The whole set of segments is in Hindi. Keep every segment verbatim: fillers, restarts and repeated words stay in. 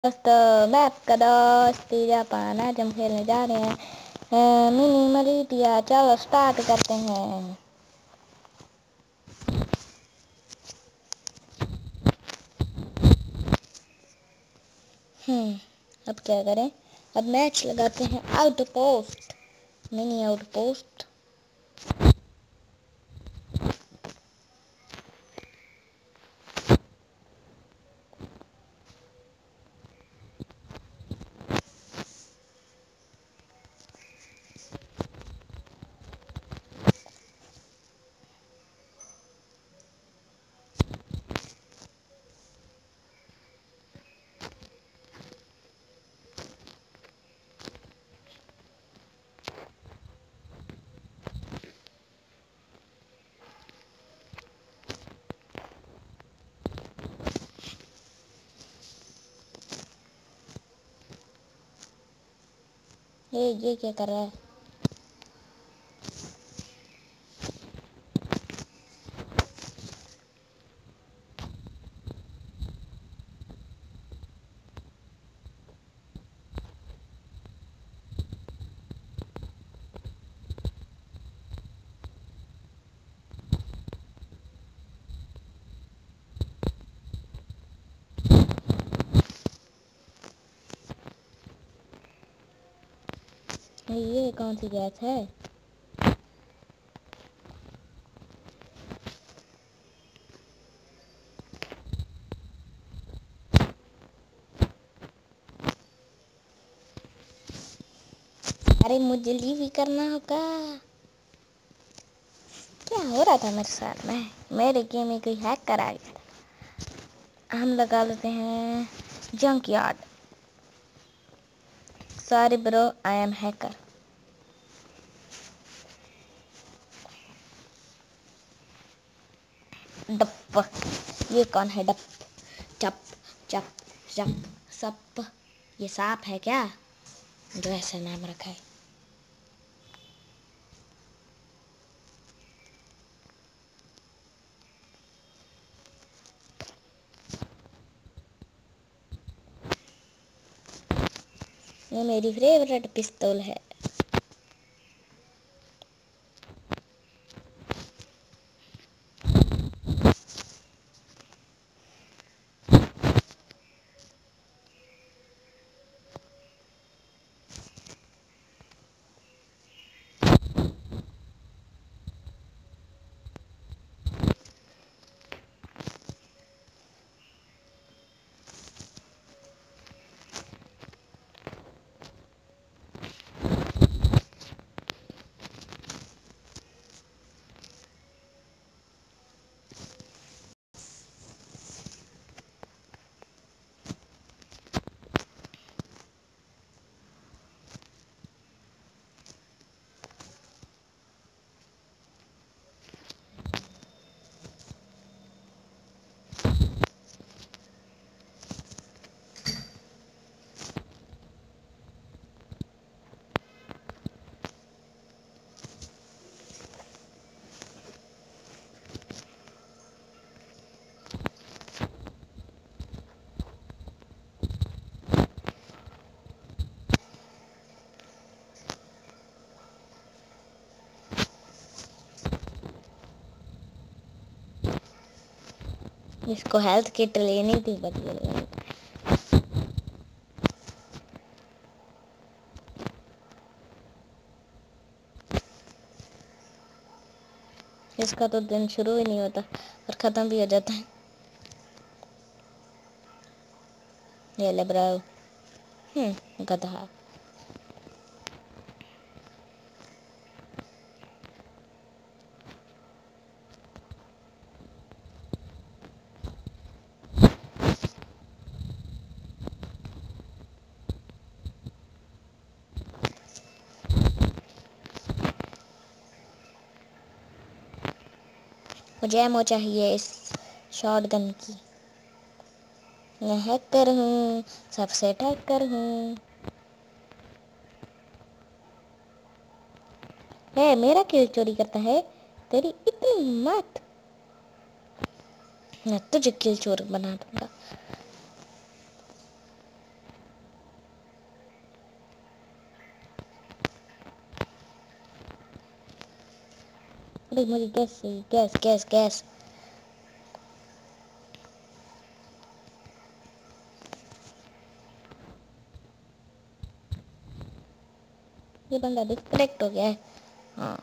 दोस्तों मैं आपका दोस्त जापान। आज हम खेलने जा रहे हैं मिनी मलीटिया। चलो स्टार्ट करते हैं। हम्म अब क्या करें। अब मैच लगाते हैं outpost, mini outpost. ये ये क्या कर रहा है। ये कौन सी गैस है। अरे मुझे लीव भी करना होगा। क्या हो रहा था मेरे साथ में। मेरे गेम में कोई हैक करा गया था। हम लगा लेते हैं junkyard. Sorry bro, I am hacker. डप, ये कौन है। डप चप चप चप सप। ये सांप है क्या जो ऐसा नाम रखा है। ये मेरी फेवरेट पिस्तौल है। इसको हेल्थ किट लेनी थी बट ये ले। इसका तो दिन शुरू ही नहीं होता और खत्म भी हो जाता है। ये ले ब्रो। हम्म गधा। मुझे एमो चाहिए इस शॉटगन की। मैं हैकर हूँ, सबसे हैकर हूँ। है मेरा किल चोरी करता है। तेरी इतनी हिम्मत। मैं तुझे किल चोर बना दूंगा। अरे मुझे गैस चाहिए, गैस गैस गैस। ये बंदा डिस्कनेक्ट हो गया है। हाँ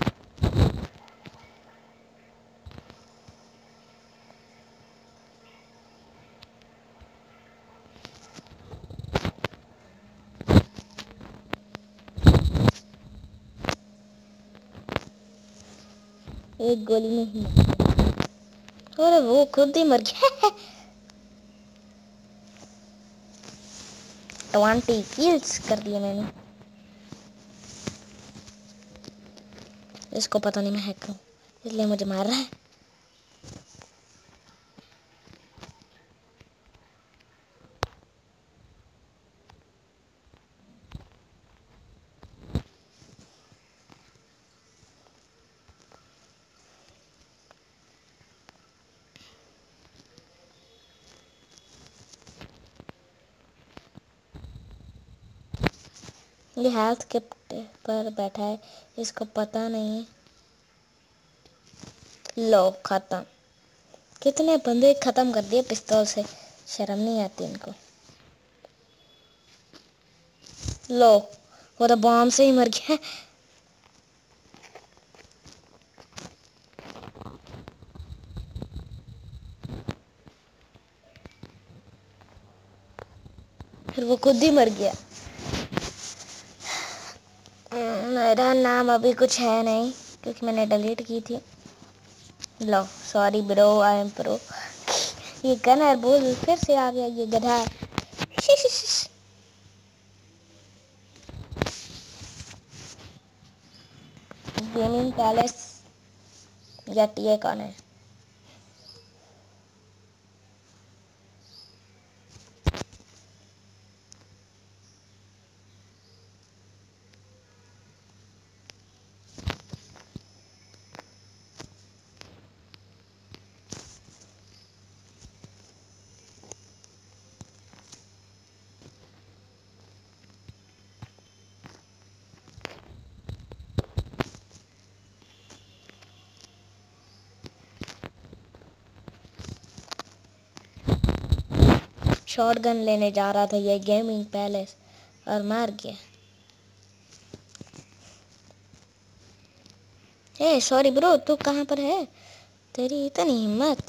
एक गोली में ही। अरे वो खुद ही मर गया। ट्वेंटी किल्स कर दिए मैंने। इसको पता नहीं मैं हैकर हूँ, इसलिए मुझे मार रहा है। ये हेल्थ के पर बैठा है, इसको पता नहीं है। लो खत्म। कितने बंदे खत्म कर दिए पिस्तौल से, शर्म नहीं आती इनको। लो वो तो बॉम्ब से ही मर गया। फिर वो खुद ही मर गया। मेरा नाम अभी कुछ है नहीं क्योंकि मैंने डिलीट की थी। लो sorry bro, I am pro. ये गनर बोल फिर से आ गया ये गधा। गेमिंग पैलेस या टीए कौन है? शॉटगन लेने जा रहा था ये गेमिंग पैलेस और मार गया। ए सॉरी ब्रो, तू कहाँ पर है? तेरी इतनी हिम्मत।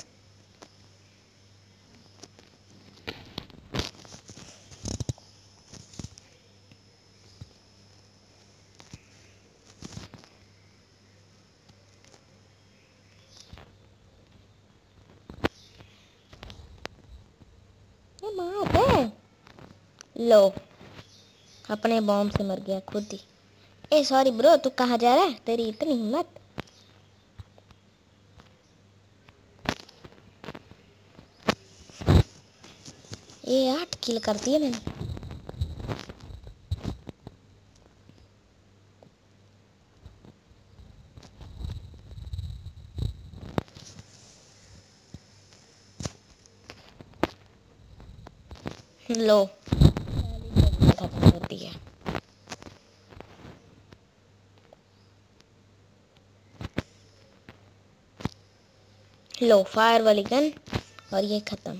ये मार है। लो अपने बॉम्ब से मर गया खुद ही। ए सॉरी ब्रो, तू कहाँ जा रहा है? तेरी इतनी हिम्मत। ये आठ किल कर दिए मैंने। लो खत्म कर दिया। लो फायर वाली गन और ये खत्म।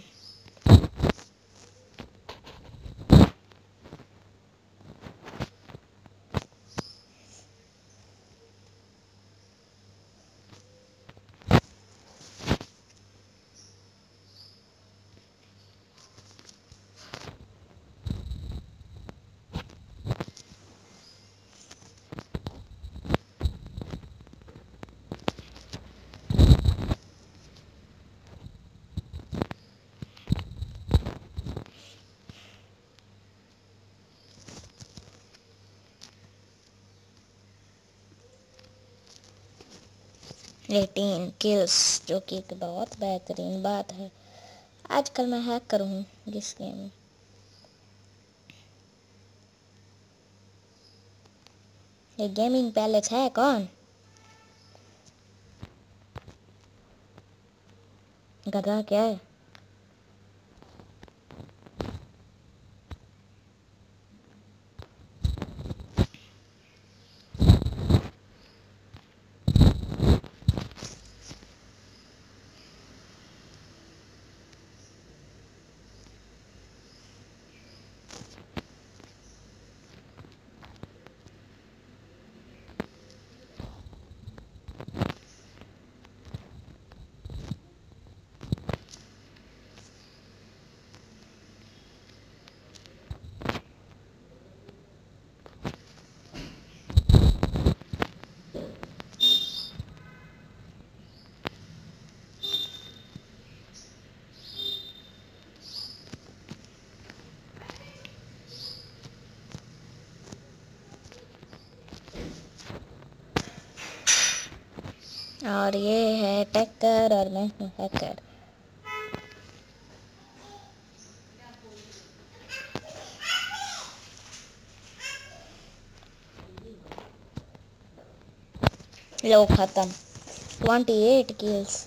एटीन किल्स, जो कि एक बहुत बेहतरीन बात है। आजकल मैं हैक करूँ जिस गेम में। ये गेमिंग पैलेस है कौन? गधा क्या है? और ये है टक्कर और मैं हूँ हैकर। लो खत्म। Twenty eight kills.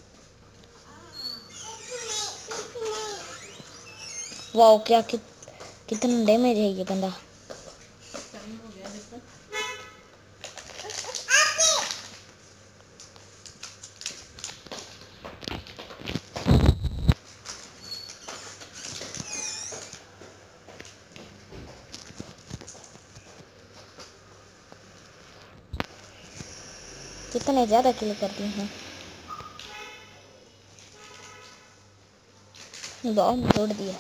वाओ क्या कि, कितना डैमेज है ये बंदा। कितने ज्यादा किल कर दिए हैं। बॉम्ब तोड़ दिया।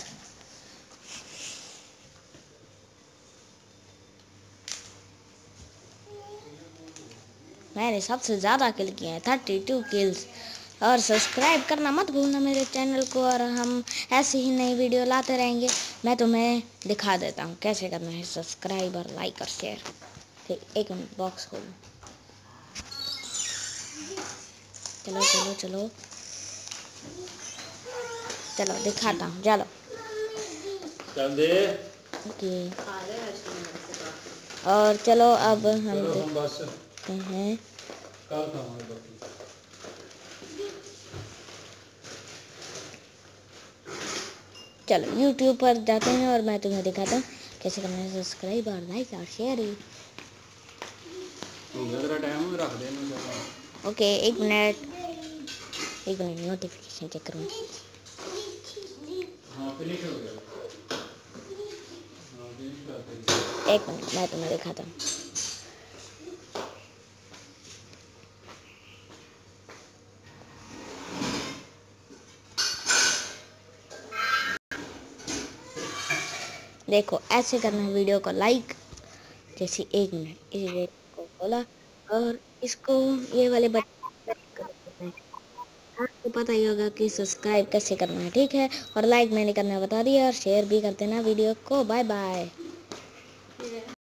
मैंने सबसे ज़्यादा किल किए हैं थर्टी टू किल्स। और सब्सक्राइब करना मत भूलना मेरे चैनल को, और हम ऐसी ही नई वीडियो लाते रहेंगे। मैं तुम्हें दिखा देता हूँ कैसे करना है सब्सक्राइब और लाइक और शेयर। ठीक, एक मिनट बॉक्स खोलो। चलो चलो चलो चलो दिखाता हूँ, चलो। ओके, और चलो अब हम देखते हैं। चलो यूट्यूब पर जाते हैं और मैं तुम्हें दिखाता हूँ कैसे करना है सब्सक्राइब और लाइक और शेयर। ओके एक मिनट एक मिनट नोटिफिकेशन चेक करूँ। एक मिनट मैं तुम्हें दिखाता हूँ। देखो ऐसे करना है, वीडियो को लाइक जैसे। एक मिनट इस रेट को खोला और इसको ये वाले बटन आपको पता ही होगा कि सब्सक्राइब कैसे करना है, ठीक है। और लाइक मैंने करना बता दिया, और शेयर भी कर देना वीडियो को। Bye bye.